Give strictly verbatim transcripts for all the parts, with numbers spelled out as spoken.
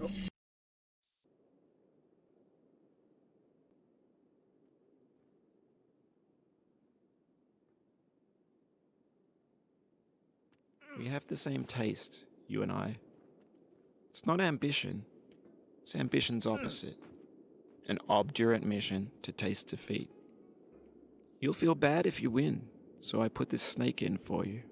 We have the same taste, you and I. It's not ambition, it's ambition's opposite. An obdurate mission to taste defeat. You'll feel bad if you win, so I put this snake in for you.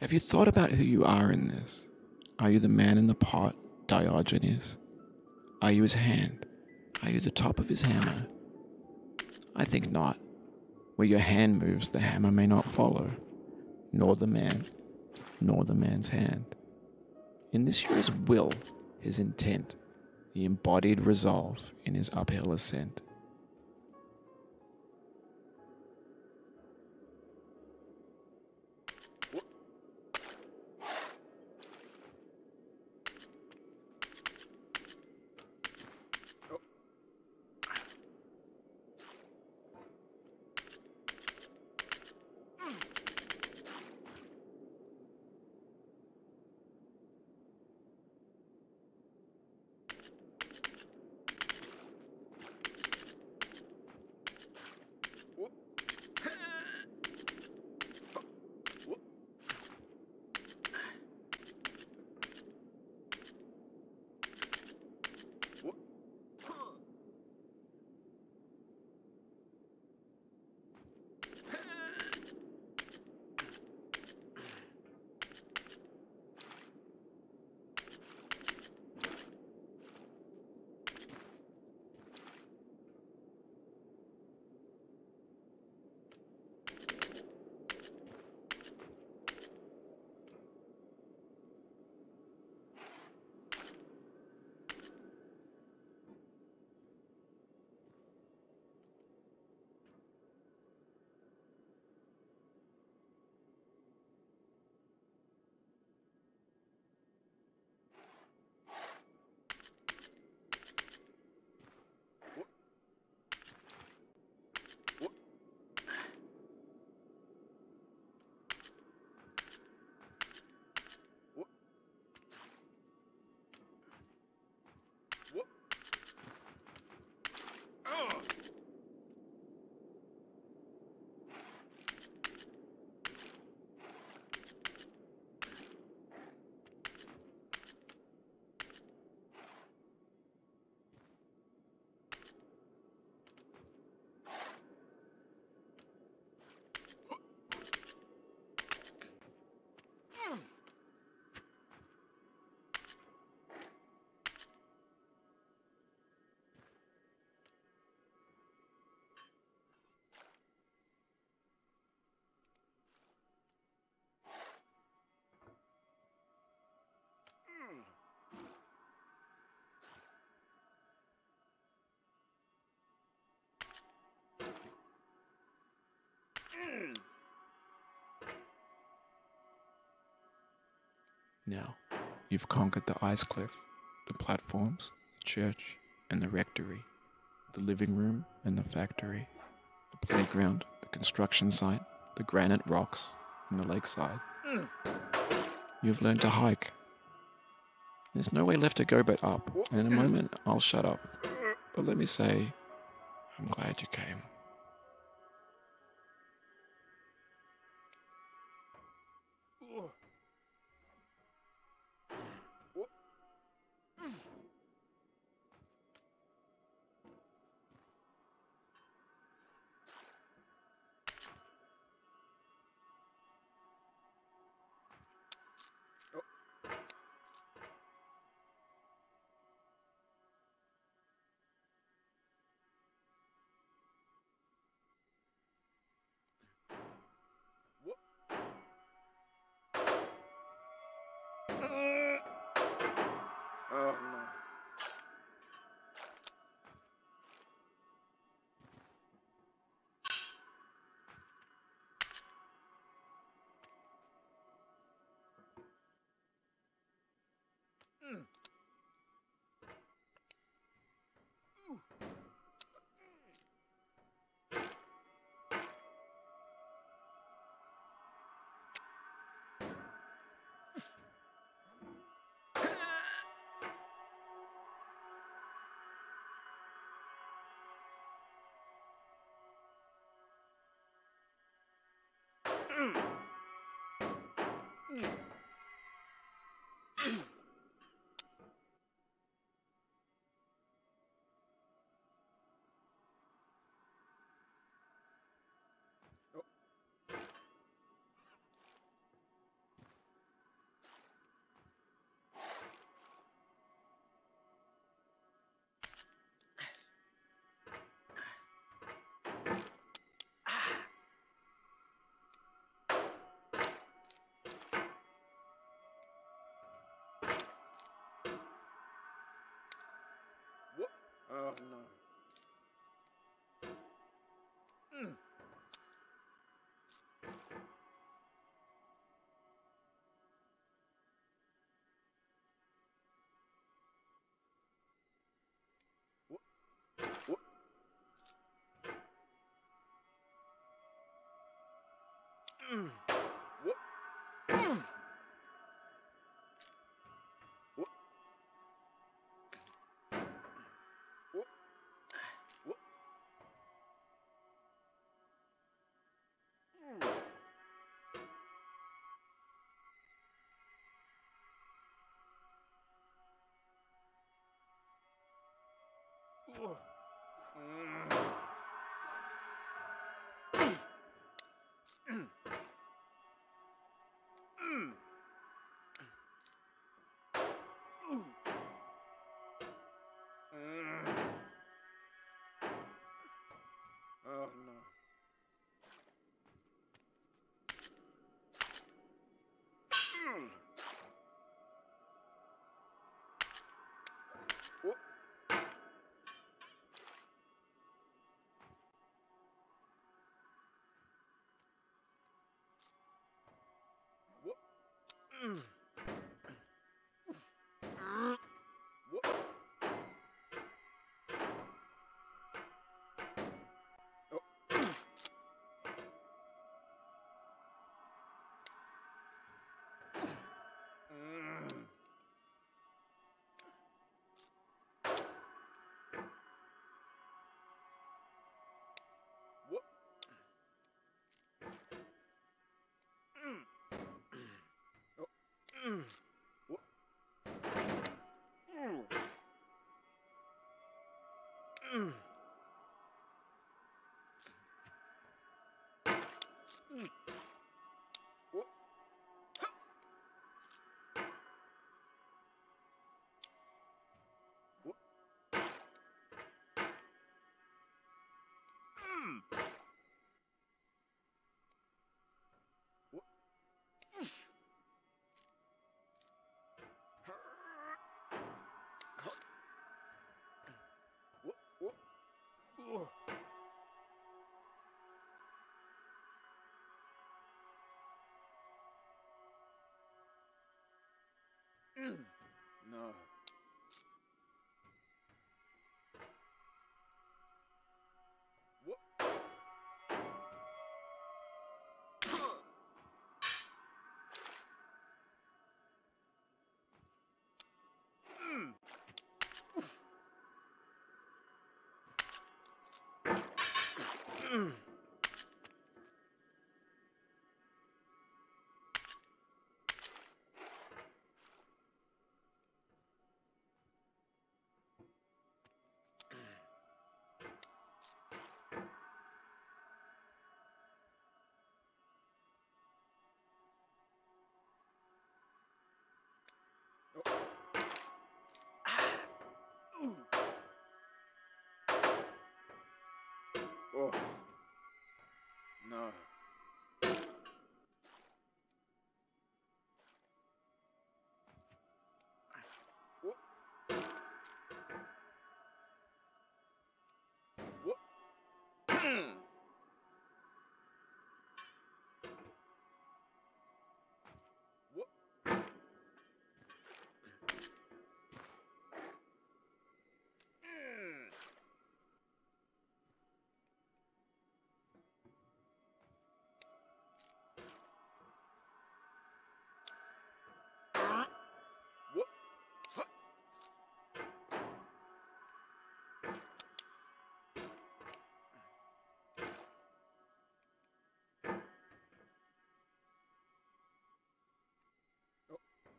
Have you thought about who you are in this? Are you the man in the pot, Diogenes? Are you his hand? Are you the top of his hammer? I think not. Where your hand moves, the hammer may not follow, nor the man, nor the man's hand. In this you're his will, his intent, the embodied resolve in his uphill ascent. Now, you've conquered the ice cliff, the platforms, the church, and the rectory, the living room and the factory, the playground, the construction site, the granite rocks, and the lakeside. You've learned to hike. There's no way left to go but up, and in a moment I'll shut up. But let me say, I'm glad you came. Oh no. Oh no. Mm. What? What? Mm. What? Mm. What? What? What? Mm. Ugh. Mm. Mm. Mm. Ooh. Mm. Oh no. Mm. What? What? Mm. Mm. What? Oh. Mm. What? Mm. Oh. Mm. What? Mm. Mm. Mm. What? What? Mm. What? What? What? Ugh. Mm. No. What? Mm. Mm. Oh. Ooh. Oh. No. What? What? Mm. What? Mm. What? Huh. Oh.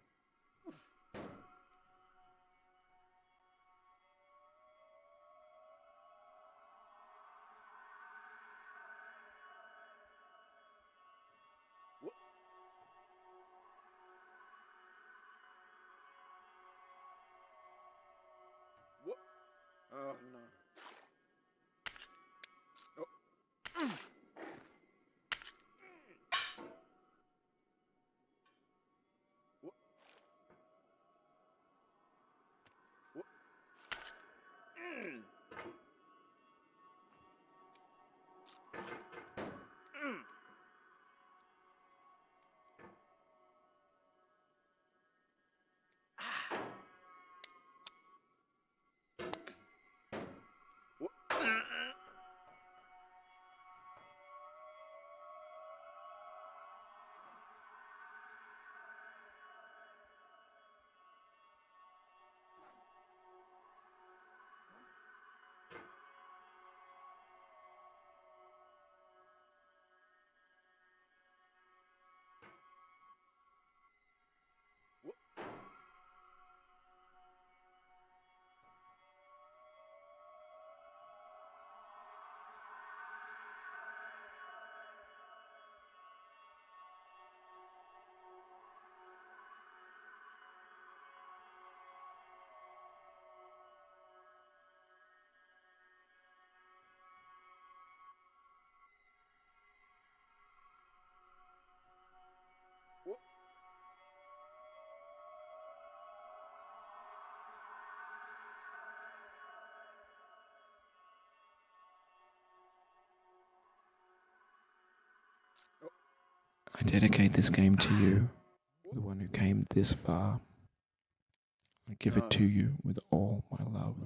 What? What? Oh no. Oh. Mm. What? What? Mm. I dedicate this game to you, the one who came this far. I give it to you with all my love.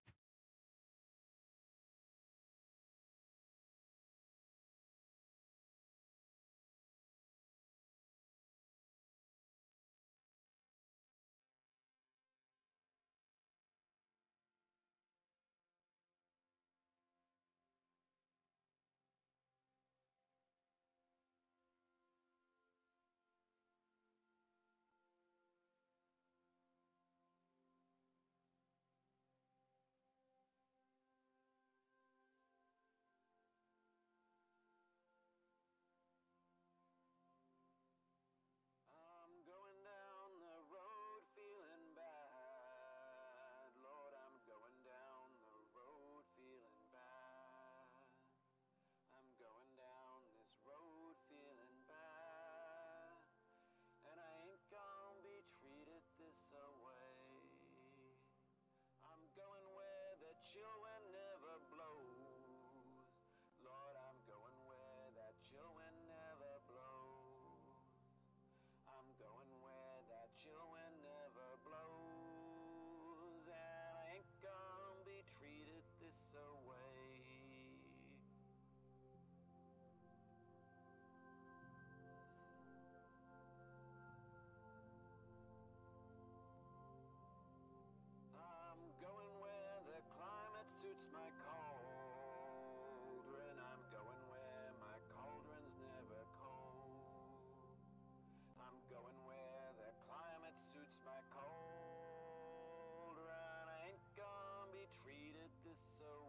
I'm going down the road feeling bad. Lord, I'm going down the road feeling bad. I'm going down this road feeling bad. And I ain't gonna be treated this away. I'm going where the chill wind never blows. Lord, I'm going where that chill wind never blows. I'm going where that chill wind never blows. And I ain't gonna be treated this away. I'm going where the climate suits my cauldron. I'm going where my cauldron's never cold. I'm going where the climate suits my cauldron. I ain't gonna be treated this way.